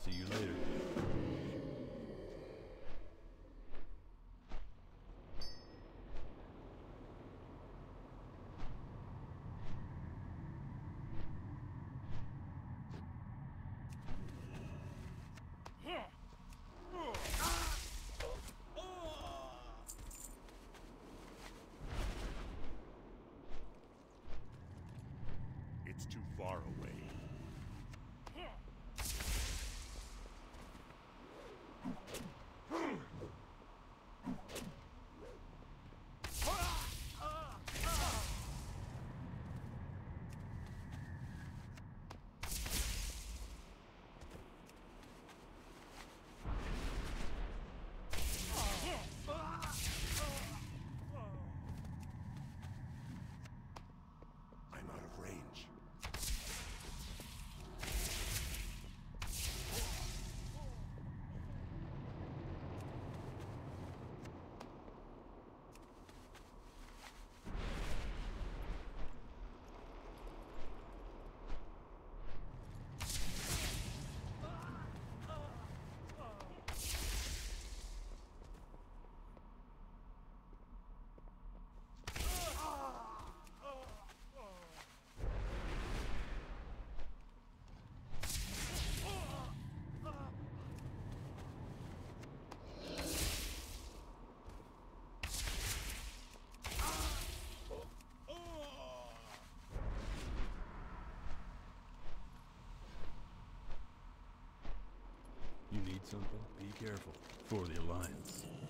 See you later. It's too far away. I'm out of range. You need something? Be careful. For the Alliance.